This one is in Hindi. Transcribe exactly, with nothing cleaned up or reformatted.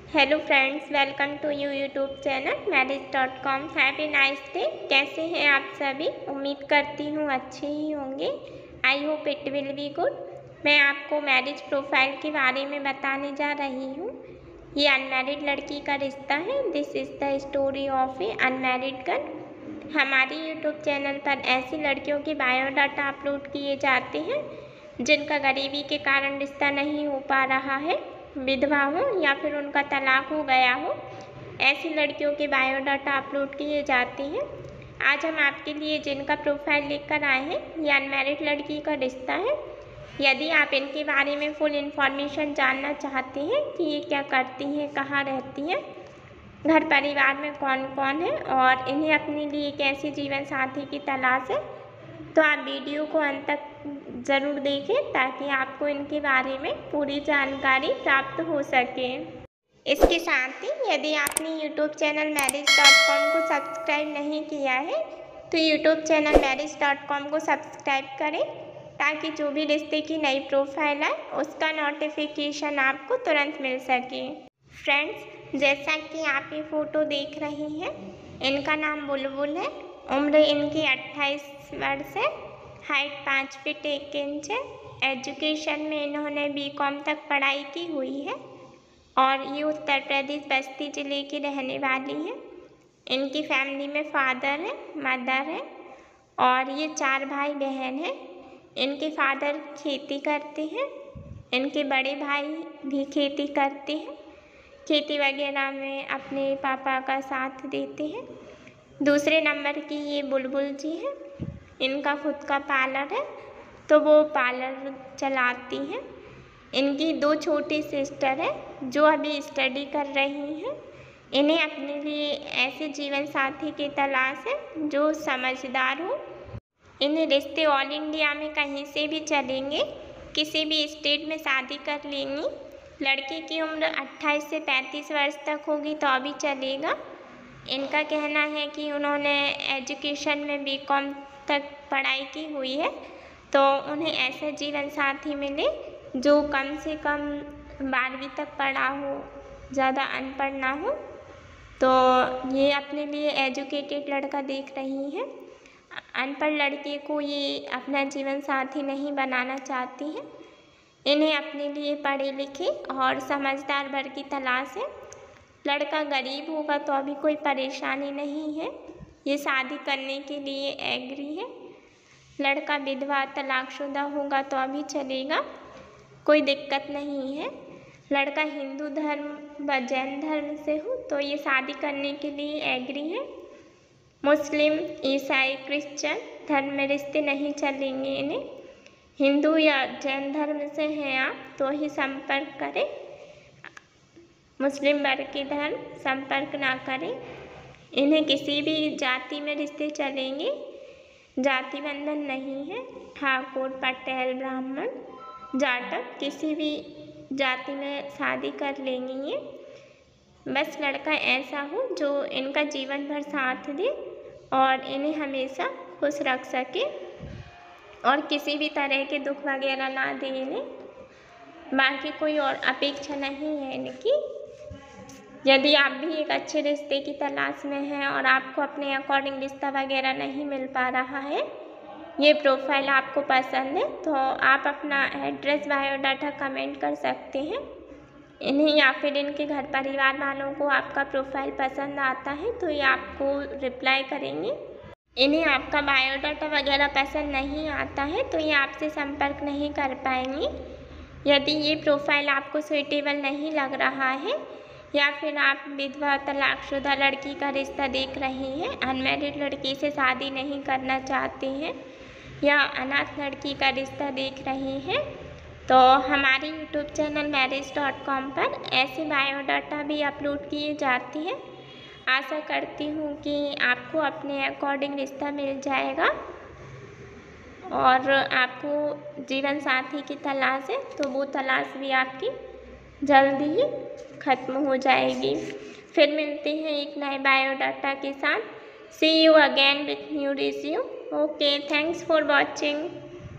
Hello friends, welcome to you YouTube channel marriage dot com. Happy nice day. कैसे हैं आप सभी? उम्मीद करती हूँ अच्छे ही होंगे। I hope it will be good. मैं आपको मैरिज प्रोफाइल के बारे में बताने जा रही हूँ। ये अनमैरिड लड़की का रिश्ता है। This is the story of a unmarried girl. हमारे यूट्यूब चैनल पर ऐसी लड़कियों के बायोडाटा अपलोड किए जाते हैं जिनका गरीबी के कारण रिश्ता नहीं हो पा रहा है, विधवा हो या फिर उनका तलाक हो गया हो। ऐसी लड़कियों के बायोडाटा अपलोड किए जाते हैं। आज हम आपके लिए जिनका प्रोफाइल लेकर आए हैं, ये अनमैरिड लड़की का रिश्ता है। यदि आप इनके बारे में फुल इन्फॉर्मेशन जानना चाहते हैं कि ये क्या करती हैं, कहाँ रहती हैं, घर परिवार में कौन कौन है और इन्हें अपने लिए कैसे जीवन साथी की तलाश है, तो आप वीडियो को अंत तक ज़रूर देखें ताकि आपको इनके बारे में पूरी जानकारी प्राप्त हो सके। इसके साथ ही यदि आपने YouTube channel marriage dot com को सब्सक्राइब नहीं किया है तो YouTube channel marriage dot com को सब्सक्राइब करें ताकि जो भी रिश्ते की नई प्रोफाइल आए उसका नोटिफिकेशन आपको तुरंत मिल सके। फ्रेंड्स, जैसा कि आप ये फ़ोटो देख रही हैं, इनका नाम बुलबुल है। उम्र इनकी अट्ठाईस वर्ष है। हाइट पाँच फीट एक इंच है। एजुकेशन में इन्होंने बी कॉम तक पढ़ाई की हुई है और ये उत्तर प्रदेश बस्ती ज़िले की रहने वाली है। इनकी फैमिली में फादर है, मदर है और ये चार भाई बहन हैं। इनके फादर खेती करते हैं। इनके बड़े भाई भी खेती करते हैं। खेती वगैरह में अपने पापा का साथ देते हैं। दूसरे नंबर की ये बुलबुल जी हैं। इनका खुद का पार्लर है तो वो पार्लर चलाती हैं। इनकी दो छोटी सिस्टर है जो अभी स्टडी कर रही हैं। इन्हें अपने लिए ऐसे जीवन साथी की तलाश है जो समझदार हो। इन्हें रिश्ते ऑल इंडिया में कहीं से भी चलेंगे, किसी भी स्टेट में शादी कर लेंगी। लड़की की उम्र अट्ठाईस से पैंतीस वर्ष तक होगी तो अभी चलेगा। इनका कहना है कि उन्होंने एजुकेशन में बी कॉम तक पढ़ाई की हुई है तो उन्हें ऐसा जीवन साथी मिले जो कम से कम बारहवीं तक पढ़ा हो, ज़्यादा अनपढ़ ना हो। तो ये अपने लिए एजुकेटेड लड़का देख रही हैं। अनपढ़ लड़के को ये अपना जीवन साथी नहीं बनाना चाहती हैं। इन्हें अपने लिए पढ़े लिखे और समझदार वर की तलाश है। लड़का गरीब होगा तो अभी कोई परेशानी नहीं है, ये शादी करने के लिए एग्री है। लड़का विधवा तलाकशुदा होगा तो अभी चलेगा, कोई दिक्कत नहीं है। लड़का हिंदू धर्म व जैन धर्म से हो तो ये शादी करने के लिए एग्री है। मुस्लिम, ईसाई, क्रिश्चियन धर्म में रिश्ते नहीं चलेंगे इन्हें। हिंदू या जैन धर्म से हैं आप तो ही संपर्क करें। मुस्लिम वर्ग के धर्म संपर्क ना करें। इन्हें किसी भी जाति में रिश्ते चलेंगे, जाति बंधन नहीं है। ठाकुर, पटेल, ब्राह्मण, जाटक किसी भी जाति में शादी कर लेंगी ये। बस लड़का ऐसा हो जो इनका जीवन भर साथ दे और इन्हें हमेशा खुश रख सके और किसी भी तरह के दुख वगैरह ना दे इन्हें। बाकी कोई और अपेक्षा नहीं है इनकी। यदि आप भी एक अच्छे रिश्ते की तलाश में हैं और आपको अपने अकॉर्डिंग रिश्ता वगैरह नहीं मिल पा रहा है, ये प्रोफाइल आपको पसंद है, तो आप अपना एड्रेस बायोडाटा कमेंट कर सकते हैं इन्हें, या फिर इनके घर परिवार वालों को आपका प्रोफाइल पसंद आता है तो ये आपको रिप्लाई करेंगे। इन्हें आपका बायोडाटा वगैरह पसंद नहीं आता है तो ये आपसे संपर्क नहीं कर पाएंगी। यदि ये प्रोफाइल आपको सुइटेबल नहीं लग रहा है या फिर आप विधवा तलाकशुदा लड़की का रिश्ता देख रही हैं, अनमैरिड लड़की से शादी नहीं करना चाहते हैं या अनाथ लड़की का रिश्ता देख रही हैं, तो हमारे YouTube channel marriage dot com पर ऐसे बायोडाटा भी अपलोड किए जाते हैं। आशा करती हूँ कि आपको अपने अकॉर्डिंग रिश्ता मिल जाएगा और आपको जीवन साथी की तलाश है तो वो तलाश भी आपकी जल्दी ही ख़त्म हो जाएगी। फिर मिलते हैं एक नए बायोडाटा के साथ। See you again with new resume. Okay, thanks for watching.